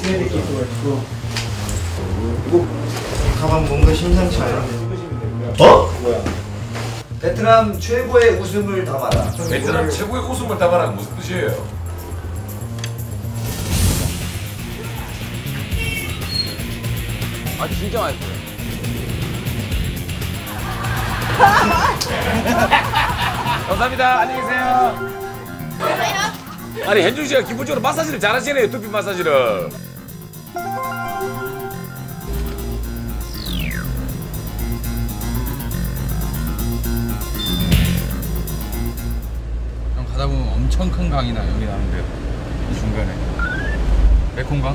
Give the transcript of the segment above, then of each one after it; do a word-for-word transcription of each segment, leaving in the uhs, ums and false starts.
페리키트가 있고. 이거 가방 뭔가 심상치 않은데. 어? 뭐야? 베트남 최고의 웃음을 담아라. 베트남 최고의 웃음을 담아라는 무슨 뜻이에요? 아 진짜 맛있어요. 감사합니다. 안녕히 계세요. 아니 현중 씨가 기본적으로 마사지를 잘하시네요. 두피 마사지를. 형 가다 보면 엄청 큰 강이 나 여기 나는데요. 이 중간에 메콩강?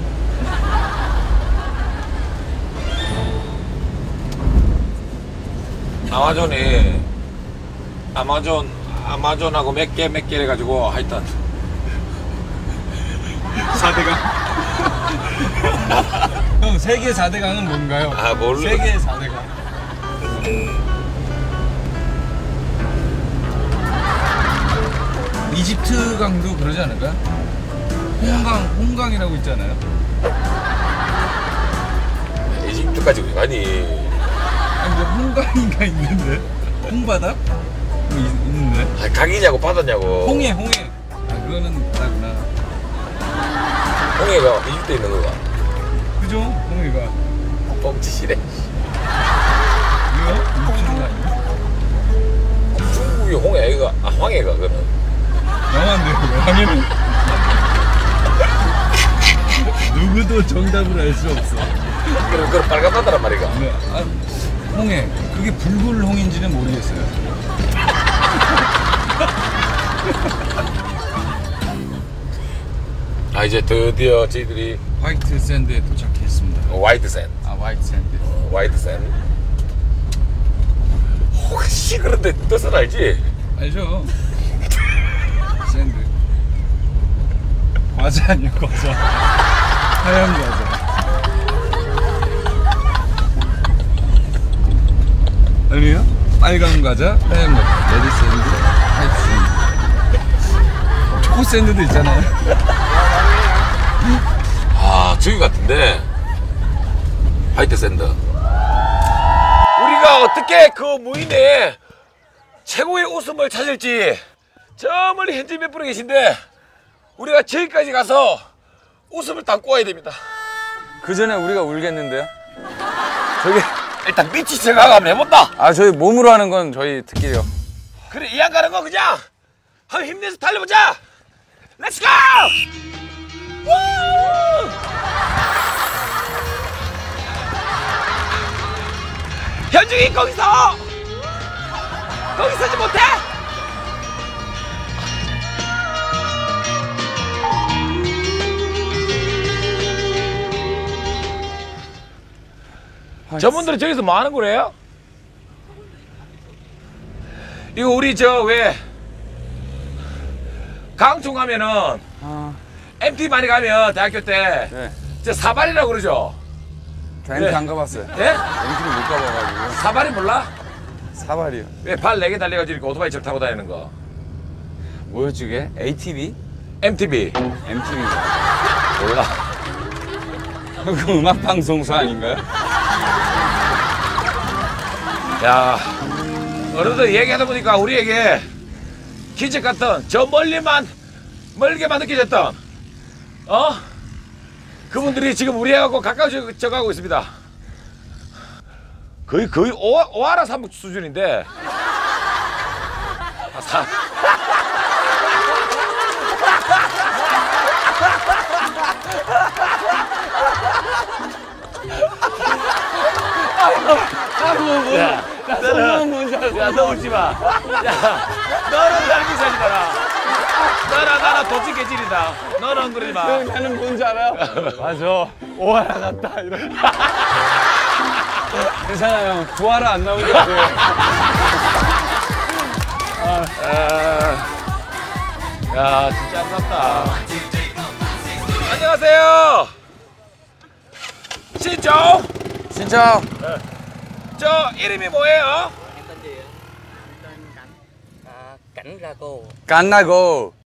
아마존이 아마존 아마존하고 몇 개 몇 개 해가지고 하여튼 사대강. 형 세계 사대강은 뭔가요? 아 몰라. 세계 사대강. 이집트 강도 그러지 않을까요? 홍강, 홍강이라고 있잖아요. 이집트까지 왜 가니? 아니 뭐 홍강인가 있는데? 홍바다? 뭐 있, 있는데? 아, 강이냐고 바다냐고. 홍해, 홍해. 아 그거는 바다구나. 홍해가 이집트에 있는 거가. 그죠? 홍해가. 뻥치시네. 이거? 이집트는 거 아니야? 중국이 홍해가 아 황해가 그는. 영화인데요, 황해는. 누구도 정답을 알 수 없어. 그럼 그럼 빨간 바다란 말이가. 네, 아, 홍해. 그게 불굴홍인지는 모르겠어요. 아 이제 드디어 저희들이 화이트 샌드에 도착했습니다. 화이트 샌드. 아, 화이트 샌드. 화이트 샌드. 혹시 그런데 뜻은 알지? 알죠? 샌드. 과자 아니야, 과자. 하얀 과자. 아니에요? 빨간 과자, 하얀 과자. 레드 샌드, 화이트 샌드. 초코 샌드도 있잖아요. 아 저기 같은데 화이트 샌드. 우리가 어떻게 그 무인의 최고의 웃음을 찾을지 저 멀리 현지 몇 분이 계신데 우리가 저기까지 가서 웃음을 담고 와야 됩니다. 그 전에 우리가 울겠는데요? 저기 일단 밑이 생각 한번 해본다. 아 저희 몸으로 하는 건 저희 특기예요. 그래 이왕 가는 거 그냥 한번 힘내서 달려보자. 렛츠 고! 우! 현중이 거기서 거기 서지 못해. 저분들은 저기서 뭐 하는 거래요? 이거 우리 저 왜 강촌 가면은 아, 엠티 많이 가면 대학교 때 저 네. 사발이라고 그러죠? 저 엠티 네. 안 가봤어요. 예? 엠티를 못 가봐가지고. 사발이 몰라? 사발이요. 왜 발 네 개 달려가지고 이렇게 오토바이 저 타고 다니는 거? 뭐였지 그게? 에이티비? 엠티비 엠티비인가? 몰라. 그 음악 방송사 아닌가요? 야, 어른들 얘기하다 보니까 우리에게 기적 같던 저 멀리만 멀게만 느껴졌던 어? 그분들이 지금 우리하고 가까워져 가고 있습니다. 거의 거의 오, 오하라 삼국 수준인데. 아, 사... 야, 너는, 야, 너 울지 마. 야, 너는 닮은 사지 마라. 너랑 나랑 도치 개질이다. 너는 그러지 마. 형 나는 뭔지 알아요? 맞아. 오하라 같다 이런. 괜찮아요 형. 구하라 안 나온 것 같아요. 아, 야, 진짜 아깝다. 안녕하세요. 신청. 진짜. 네. 저 이름이 뭐예요? Em tên gì ạ? Em tên Cảnh. À, Cảnh Rago. 깐나고.